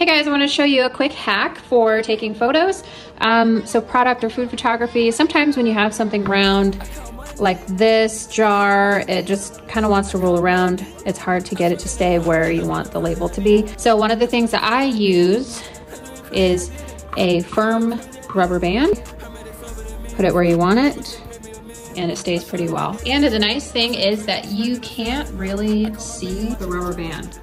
Hey guys, I want to show you a quick hack for taking photos. So product or food photography, sometimes when you have something round like this jar, it just kind of wants to roll around. It's hard to get it to stay where you want the label to be. So one of the things that I use is a firm rubber band. Put it where you want it and it stays pretty well. And the nice thing is that you can't really see the rubber band.